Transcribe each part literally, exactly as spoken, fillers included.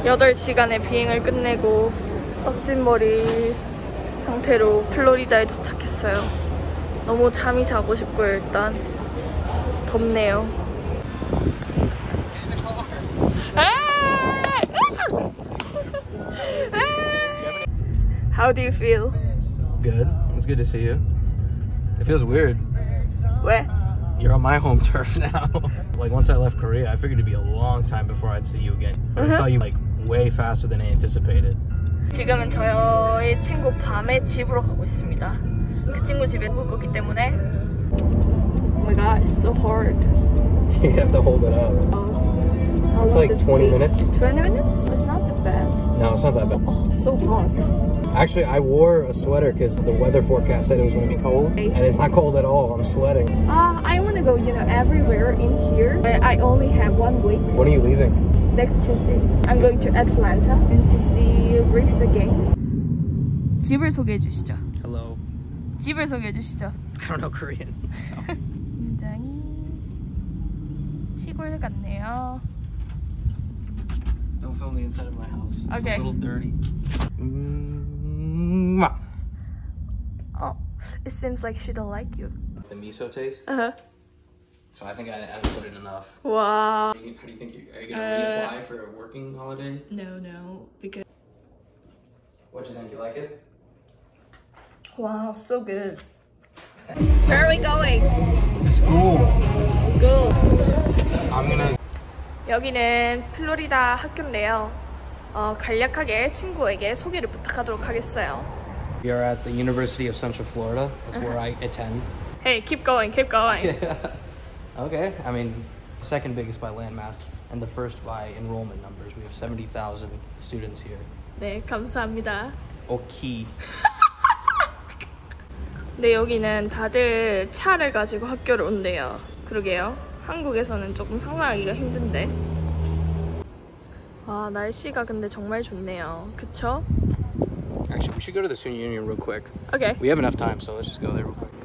여덟 시간의 비행을 끝내고 떡진 머리 상태로 플로리다에 도착했어요. 너무 잠이 자고 싶고요. 일단 덥네요. How do you feel? Good. It's good to see you. It feels weird. 왜? You're on my home turf now. Like once I left Korea, I figured it'd be a long time before I'd see you again. But I saw you like way faster than I anticipated. 지금은 저의 친구 밤의 집으로 가고 있습니다. 그 친구 집에 묵을 거기 때문에. Oh my god, it's so hard. You have to hold it up. It's like twenty minutes. twenty minutes? It's not that bad. No, it's not that bad. Oh, it's so hot. Actually, I wore a sweater because the weather forecast said it was going to be cold. And it's not cold at all. I'm sweating. Ah, uh, I want to go, you know, everywhere in here. But I only have one week. When are you leaving? Next Tuesdays. I'm going to Atlanta and to see Greece again. 집을 소개해 주시죠. Hello. 집을 소개해 주시죠. I don't know Korean. So. 굉장히 시골 같네요. Don't film the inside of my house. It's okay. a little dirty. Mm-hmm. Oh, it seems like she don't like you. The miso taste? Uh-huh. So I think I haven't put in enough. Wow. How do you, how do you think you are you gonna uh, reapply for a working holiday? No, no, because. What you think? You like it? Wow, so good. Where are we going? To school. School. I'm gonna. 여기는 플로리다 학교인데요. 어, 간략하게 친구에게 소개를 부탁하도록 하겠어요. We are at the University of Central Florida. That's uh-huh. where I attend. Hey, keep going, keep going. Okay. I mean, second biggest by landmass and the first by enrollment numbers. We have seventy thousand students here. 네, 감사합니다. 오키. 네, 여기는 다들 차를 가지고 학교를 온대요. 그러게요. 한국에서는 조금 상상하기가 힘든데. 와, 날씨가 근데 정말 좋네요. 그쵸? Actually, we should go to the Student Union real quick. Okay. We have enough time, so let's just go there real quick.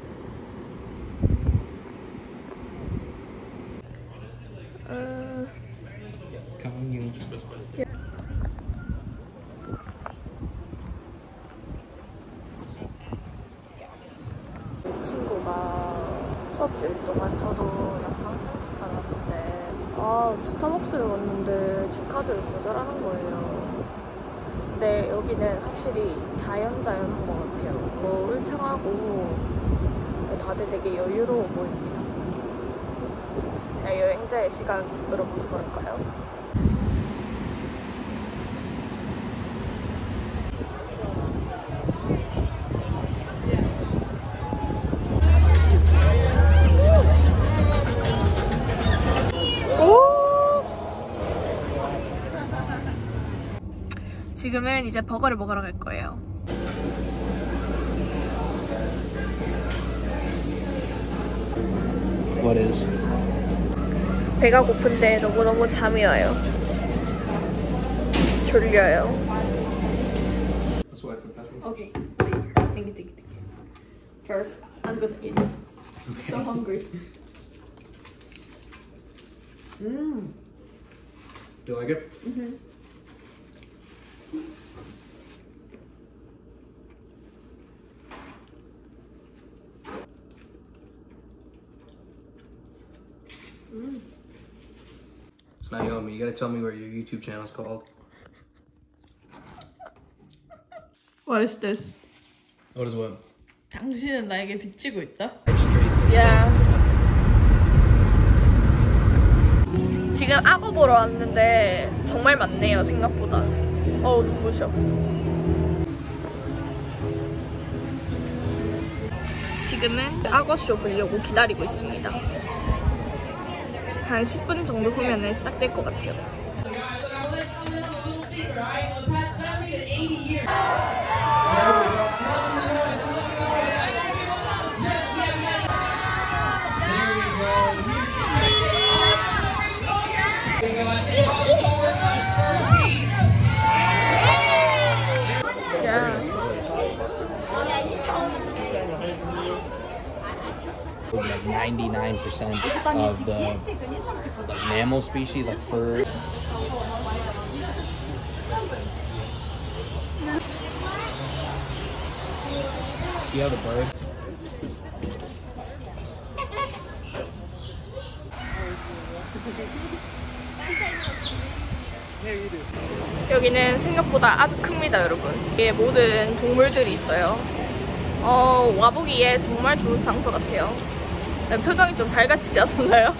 Uh, Come, you just whisper. yeah. 친구가 수업 들 동안 저도 영상 편집하는데 아 스타벅스를 왔는데 제 카드를 거절하는 거예요. 근데 여기는 확실히 자연자연한 것 같아요. 뭐 울창하고 다들 되게 여유로워 보입니다. 제가 여행자의 시각으로 봐서 그럴까요? 지금은 이제 버거를 먹으러 갈 거예요. What is? 배가 고픈데 너무너무 잠이 와요. 졸려요. Okay, later. Thank you, thank you, thank you. First, I'm gonna eat. I'm so hungry. Mmm. Do you like it? Mm-hmm. Mm. Naomi, you gotta tell me what your YouTube channel is called. What is this? What is what? 당신은 나에게 비치고 있다? Yeah. 지금 악어 보러 왔는데 정말 많네요, 생각보다. 어우, 눈부셔. 지금은 악어쇼 보려고 기다리고 있습니다. 한 십 분 정도 후면 시작될 것 같아요. Like ninety-nine percent of the like mammal species, like fur. See how the bird? 여기는 생각보다 아주 큽니다, 여러분. 이게 모든 동물들이 있어요. 어, 와보기에 정말 좋은 장소 같아요. 표정이 좀 밝아지지 않았나요?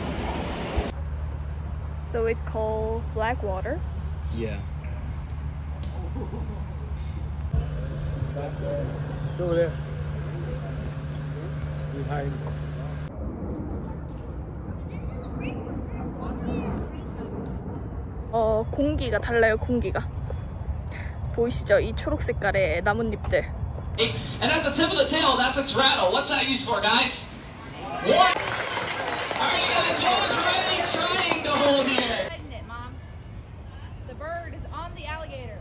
So it's called Blackwater. Yeah. Over there. Behind. 어, 공기가 달라요, 공기가. 보이시죠? 이 초록 색깔의 나뭇잎들. And at the tip of the tail, that's its rattle. What's that used for, guys? What? Alright, guys, what was Riley trying to hold here? It, Mom. The bird is on the alligator.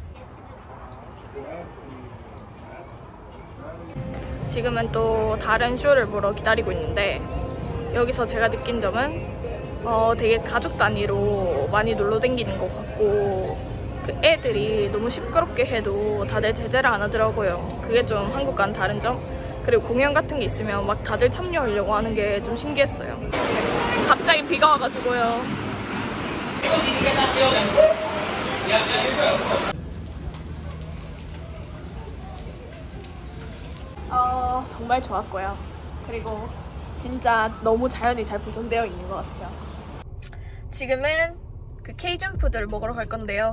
지금은 또 다른 쇼를 보러 기다리고 있는데, 여기서 제가 느낀 점은 어, 되게 가족 단위로 많이 놀러 다니는 것 같고, 그 애들이 너무 시끄럽게 해도 다들 제재를 안 하더라고요. 그게 좀 한국과는 다른 점. 그리고 공연 같은 게 있으면 막 다들 참여하려고 하는 게 좀 신기했어요. 갑자기 비가 와가지고요. 어, 정말 좋았고요. 그리고 진짜 너무 자연이 잘 보존되어 있는 것 같아요. 지금은 그 케이준 푸드를 먹으러 갈 건데요.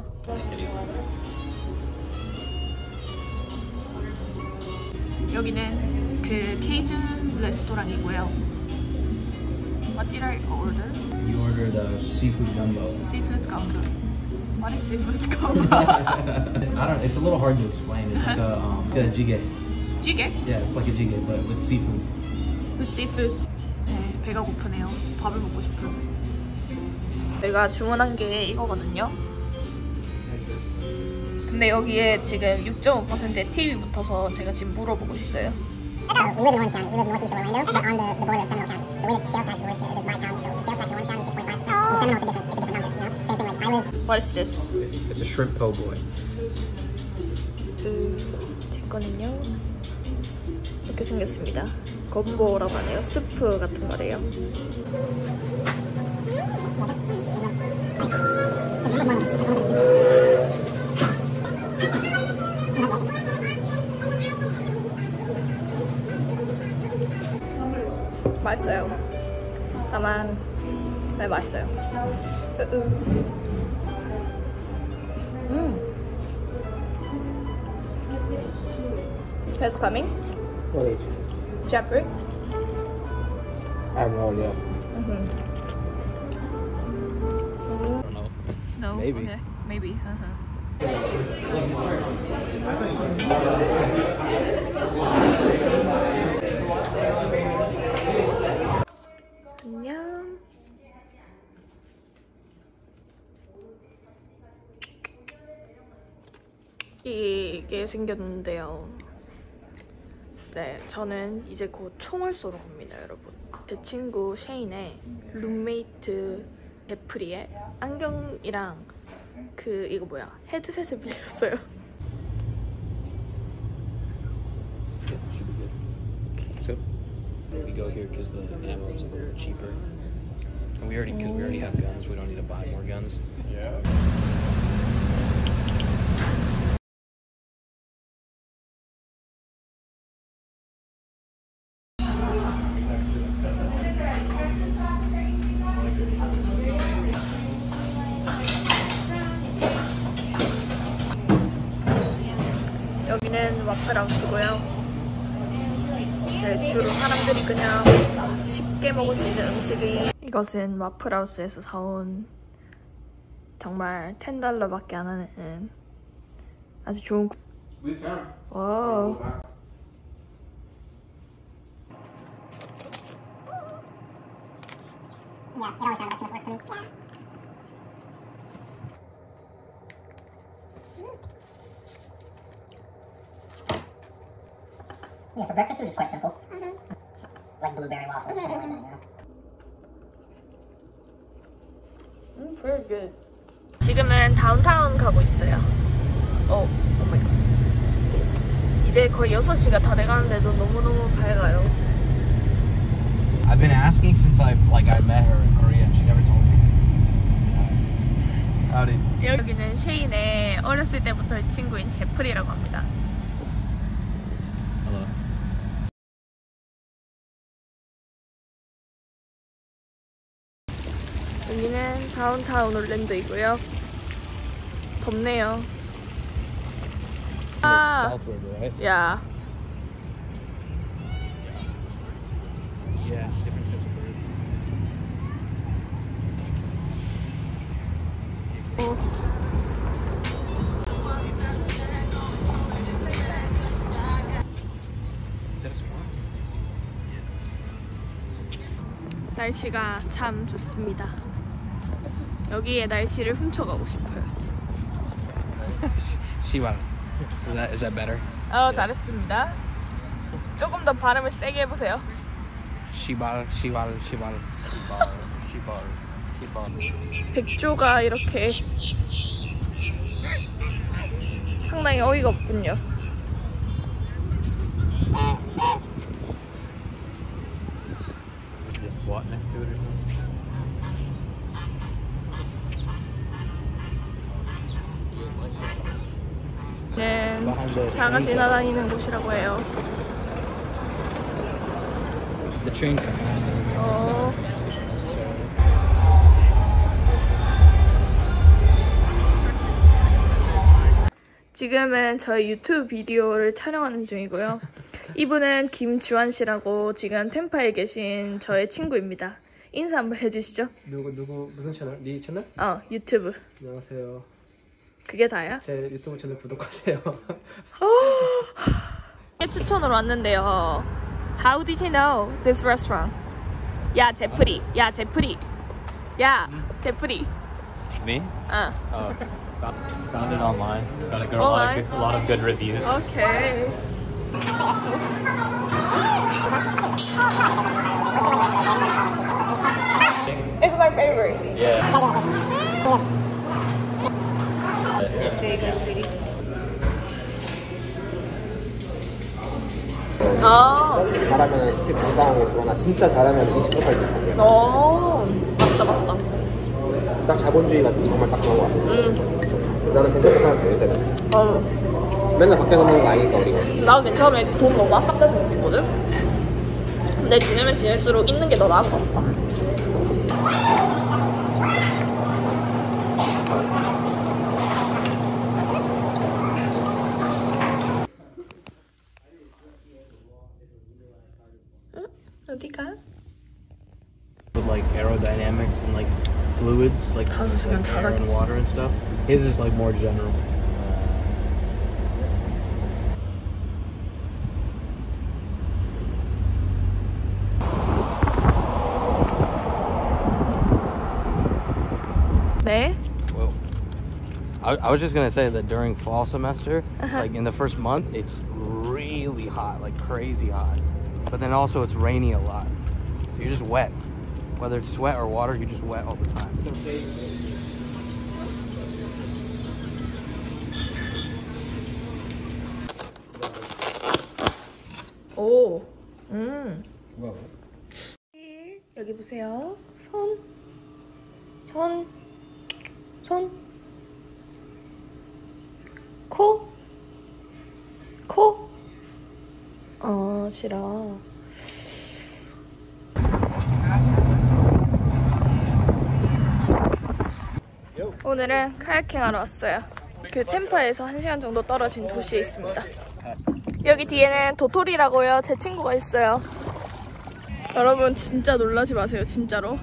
여기는 그 케이준 레스토랑이고요. What did I order? You ordered a seafood gumbo. Seafood gumbo. What is seafood gumbo? it's, I don't. It's a little hard to explain. It's like a um, a jjigae. 찌개? Yeah, it's like a jjigae, but with seafood. With seafood. 네, 배가 고프네요. 밥을 먹고 싶어요. 내가 주문한 게 이거거든요. 근데 여기에 지금 육 점 오 퍼센트의 팁이 붙어서 제가 지금 물어보고 있어요. So we live in Orange County. We live northeast of Orlando, but on the, the border of Seminole County. The way that sales tax works here is it's by county. So the sales tax in Orange County is six point five percent. In Seminole, it's a different, it's a different number. You know, same thing. Like I live. What is this? It's a shrimp po' boy. 그, 제 거는요. 이렇게 생겼습니다. 건보라고 하네요. 스프 같은 거래요. 맛있어요. 다만 네, 맛있어요. 음. Who's coming? What is it? Jeffrey? I have no idea. Mm-hmm. I don't know. No? Maybe. Okay. Maybe. 안녕. 이게 생겼는데요. 네, 저는 이제 곧 총을 쏘러 갑니다, 여러분. 제 친구 셰인의 룸메이트 애플이의 안경이랑 그 이거 뭐야 헤드셋을 빌렸어요. Yeah, should be good. Let's go. We go here because the ammo is a little cheaper, and we already because we already have guns. We don't need to buy more guns. Yeah. 여기는 와플하우스고요. 네, 주로 사람들이 그냥 쉽게 먹을 수 있는 음식이 이것은 와플하우스에서 사온 정말 텐 달러밖에 안 하는 아주 좋은 와우. Yeah, it always sounded like too much work to me. Yeah, for breakfast food, it's quite simple. Mm-hmm. Like blueberry waffles, something like that, you know? Mm, very good. 지금은 다운타운 가고 있어요. 오, 오 마이 갓. 이제 거의 여섯 시가 다 돼가는데도 너무너무 밝아요. I've been asking since I like I met her in Korea and she never told me. Howdy. 여기는 셰인의 어렸을 때부터의 친구인 제프리라고 합니다. Hello. 여기는 다운타운 올랜도이고요. 덥네요. 아, Southward, right? 야. Yeah, different types of birds. Is that a swan? 날씨가 참 좋습니다. 여기에 날씨를 훔쳐가고 싶어요. Shival. Is that is that better? 어, 잘했습니다. 조금 더 발음을 세게 해보세요. Shibal, Shival, Shival. Shibal, Shibal, Shibal. 백조가 이렇게 상당히 어이가 없군요. Just squat next to it or something? 는 차가 지나다니는 곳이라고 해요. The train company. 어. 지금은 저희 유튜브 비디오를 촬영하는 중이고요. 이분은 김주환 씨라고 지금 템파에 계신 저의 친구입니다. 인사 한번 해주시죠. 누구 누구 무슨 채널? 네 채널? 어, 유튜브. 안녕하세요. 그게 다야? 제 유튜브 채널 구독하세요. 추천으로 왔는데요. How did you know this restaurant? 야, 제프리. 야, 제프리. 야, 제프리. Me? 어. Oh, found, found it online. Got a, good, a, lot Online? of good, a lot of good reviews. Okay. It's my favorite. Yeah. 아, 잘하면 십 이상하고 있어. 나 진짜 잘하면 이십 분 할때 정해. 어, 맞다, 맞다. 딱 자본주의가 정말 딱 그런 거 같아. 음, 나는 괜찮다 생각해 요새. 어. 맨날 밖에서 먹는 거 아니니까 우리가. 나 맨 처음에 돈 너무 아깝다 생각했거든? 근데 지내면 지낼수록 있는 게 더 나은 것 같다. 응? 어디가? With like aerodynamics and like fluids, like, 다 like 그냥 air and 잘하겠어. water and stuff. His is like more general. 네? Well, I, I was just gonna say that during fall semester, Uh-huh. like in the first month, it's really hot, like crazy hot. But then also it's rainy a lot, so you're just wet. Whether it's sweat or water, you're just wet all the time. 오, 음. 여기 보세요. 손, 손, 손, 코, 코. 아, 싫어. 오늘은 카야킹 하러 왔어요. 그 템파에서 한 시간 정도 떨어진 도시에 있습니다. 여기 뒤에는 도토리라고요. 제 친구가 있어요. 여러분 진짜 놀라지 마세요. 진짜로.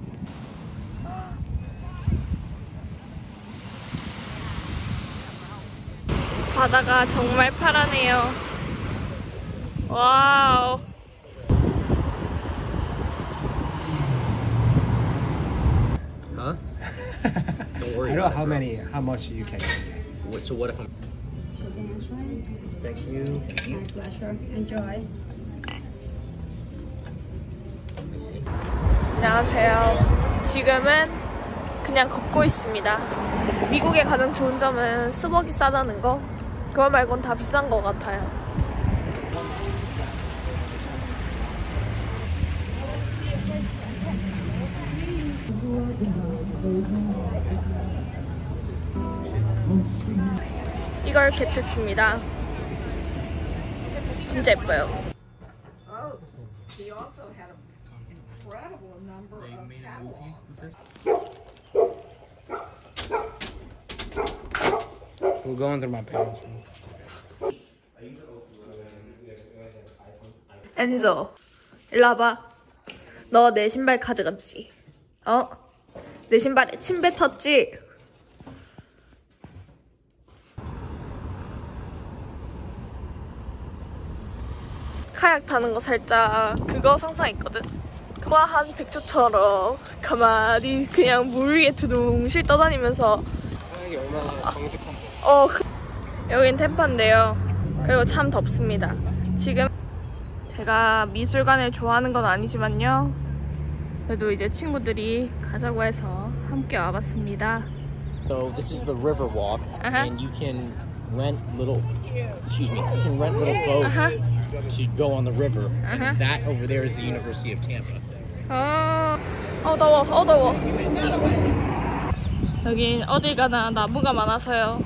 바다가 정말 파라네요. 와우. Huh? Don't worry. I know about how it, many, how much you can. bro. So what if I'm? Thank you. Pleasure. Enjoy. 안녕하세요. 지금은 그냥 걷고 있습니다. 미국에 가장 좋은 점은 스벅이 싸다는 거. 그거 말곤 다 비싼 것 같아요. 이걸 겟했습니다. 진짜 예뻐요. We're going through my parents' room. 엔조, 일로 와봐. 너 내 신발 가져갔지? 어? 내 신발에 침 뱉었지? 카약 타는 거 살짝 그거 상상했거든? 우아한 백조처럼 가만히 그냥 물 위에 두둥실 떠다니면서 카약이 얼마나 정직한데. 어, 그... 여긴 템파인데요. 그리고 참 덥습니다. 지금 제가 미술관을 좋아하는 건 아니지만요. 그래도 이제 친구들이 가자고 해서 함께 와봤습니다. So this is the river walk, Uh-huh. and you can rent little, excuse me, you can rent little boats Uh-huh. to go on the river. Uh-huh. And that over there is the University of Tampa. 어, 어 더워, 어 더워. 여긴 어딜 가나 나무가 많아서요.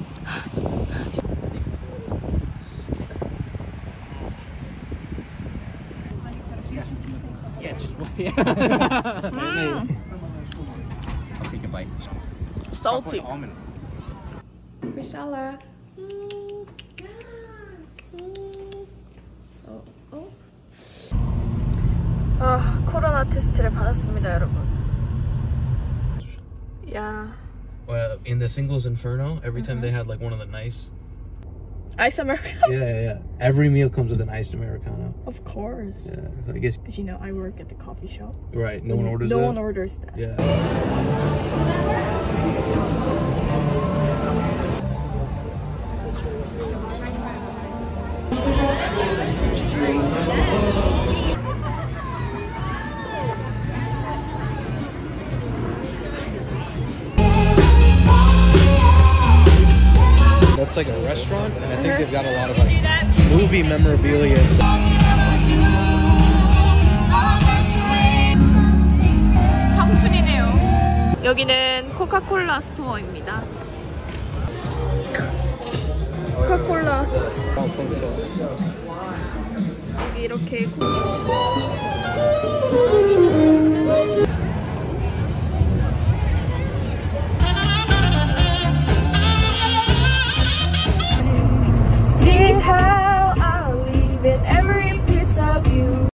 Yeah, it's just 음, I'll take a bite. salty. Almond. Priscilla. 음, 음. 어, 어? 아, 코로나 테스트를 받았습니다, 여러분. 야, Well, in the Singles Inferno, every time they had like one of the nice. 아이스 아메리카노. Yeah, yeah, yeah. Every meal comes with an iced Americano. Of course. Yeah, so I guess. Because you know, I work at the coffee shop. Right, no one orders No that? one orders that. Yeah. That's like a restaurant, and I think they've got a lot of like movie memorabilia and stuff. 청순이네요. 여기는 코카콜라 스토어입니다. 코카콜라. I don't think so. 여기 이렇게 코...